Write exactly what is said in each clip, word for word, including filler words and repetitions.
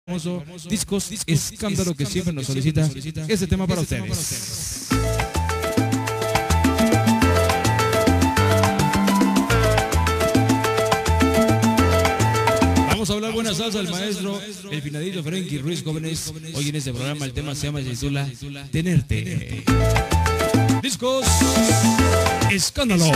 famoso Discos Escándalo, que siempre nos solicita este tema para ustedes. Vamos a hablar buena salsa del maestro, el finadito Frankie Ruiz, jóvenes. Hoy en este programa el tema se llama, se titula Tenerte. Discos Escándalo.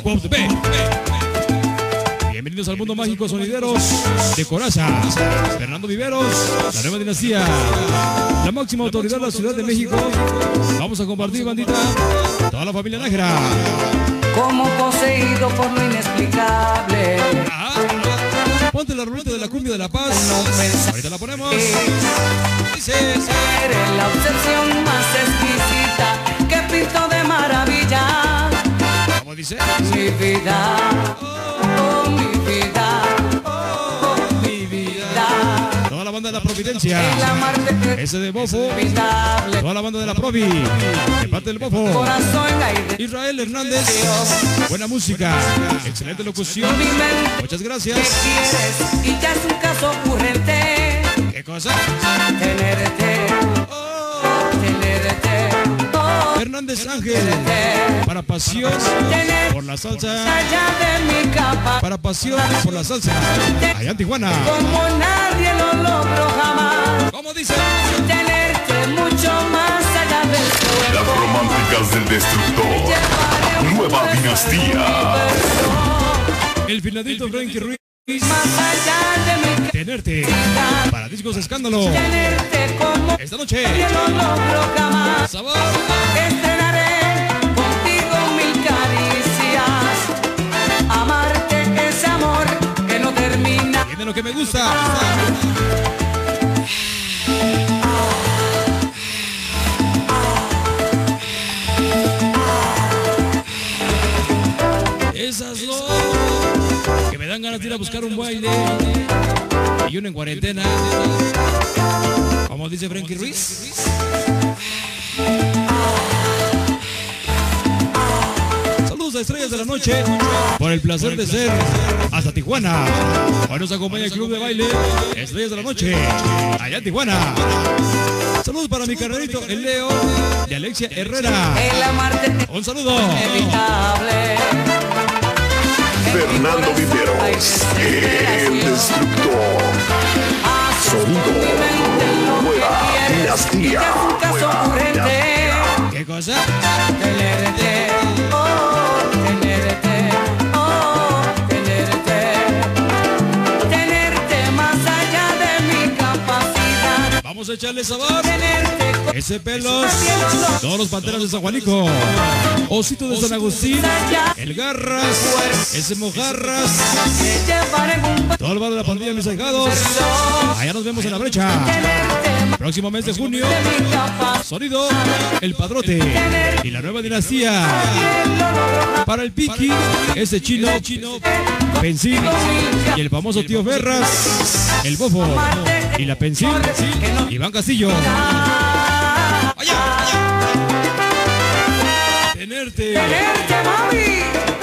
Bienvenidos al mundo mágico, sonideros de Coraza, Fernando Viveros, la nueva dinastía, la máxima autoridad de la Ciudad de México. Vamos a compartir, bandita, toda la familia negra. Como poseído por lo inexplicable. Ah, ponte la rolita de la cumbia de La Paz. No, ahorita la ponemos. Dice, eres la obsesión más exquisita que pinto de maravilla. ¿Cómo dice? Mi vida, oh, mi vida, oh, mi vida. Toda la banda de la Providencia, ese de Bofo, toda la banda de la Provi, de parte del Bofo, Israel Hernández, buena música, excelente locución, muchas gracias. ¿Qué quieres? Y ya es un caso ocurrente. ¿Qué cosa? Tenerte, oh, tenerte, oh, Hernández Ángel, para pasión por la salsa, allá de mi capa, para pasión por la salsa, allá en Tijuana. Como nadie lo logró jamás. ¿Cómo dice? Tenerte mucho más allá del cuerpo. Las románticas del destructor. Nueva dinastía. El finadito Frankie Ruiz. Más allá de mi Tenerte, para Discos Escándalo. tenerte como Esta noche, nadie lo logró jamás. sabor. Estrenaré contigo mil caricias. Amarte ese amor que no termina. Viene lo que me gusta. Esas dos que me dan ganas de ir a buscar un baile y uno en cuarentena, como dice Frankie Ruiz. Saludos a Estrellas de la Noche por el placer de ser hasta Tijuana. Hoy nos acompaña el club de baile Estrellas de la Noche allá en Tijuana. Saludos para mi carnalito, el Leo de Alexia Herrera. El amarte Un saludo. inevitable. Fernando Viveros, el destructor. Sonido. Nueva dinastía. Nueva dinastía. ¿Qué cosa? Tenerte, oh, tenerte, oh, tenerte. Tenerte más allá de mi capacidad. Vamos a echarle sabor. Tenerte Ese Pelos, todos los Panteras de San Juanico, Osito de San Agustín, el Garras, ese Mojarras, te llevaré en un todo el bar de la pandilla de mis ahijados. Allá nos vemos en la brecha. Próximo mes de junio, Sonido, el Padrote y la nueva dinastía. Para el Piki, ese chino, Pensil y el famoso tío Ferras, el Bofo y la Pensil, Iván Castillo. Allá, allá. Tenerte. tenerte, mami.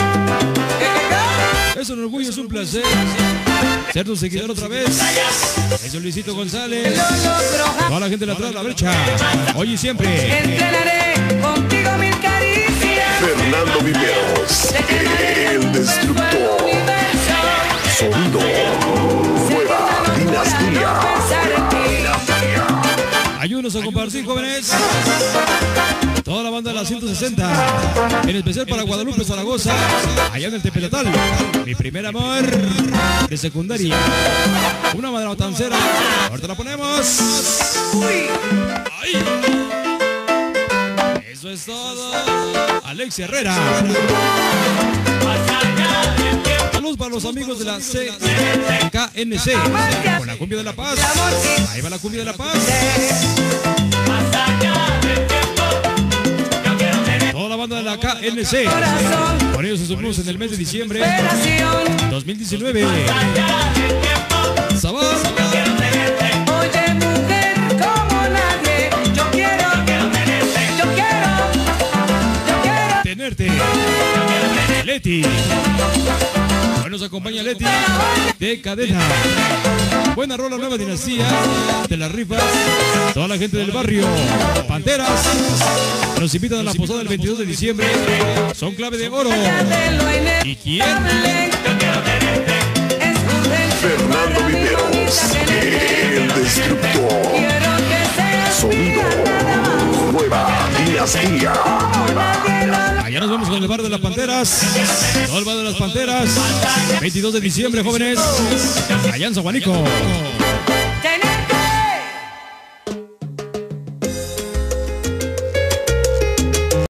Es un orgullo, es un placer ser tu seguidor otra vez. Es Luisito González. Toda la gente de atrás de la brecha. Hoy y siempre. Entrenaré contigo mil caricias. Fernando Viveros, el destructor. Sonido. Nueva dinastía. Ayúdenos a compartir, jóvenes. Toda la banda de la ciento sesenta, en especial para Guadalupe, Zaragoza, allá en el Tepelatal. Mi primer amor de secundaria. Una madratancera. Ahorita la ponemos. ¡Ay! Eso es todo. Alexia Herrera. Saludos para los amigos de la C K N C con la cumbia de La Paz. Ahí va la cumbia de La Paz. Toda la banda de la K N C. Con ellos estuvimos en el mes de diciembre dos mil diecinueve. Sabor. Oye, mujer como nadie, yo quiero, yo quiero, yo quiero Tenerte. Leti. Bueno, nos acompaña Leti de Cadena. Buena rola, nueva dinastía de las rifas. Toda la gente del barrio Panteras nos invitan a la posada del veintidós de diciembre. Son clave de oro. ¿Y quién? Fernando Viveros, el destructor. Sonido, nueva dinastía. Allá nos vemos con el bar de las Panteras. Todo el bar de las Panteras. veintidós de diciembre, jóvenes. Allá en San Juanico.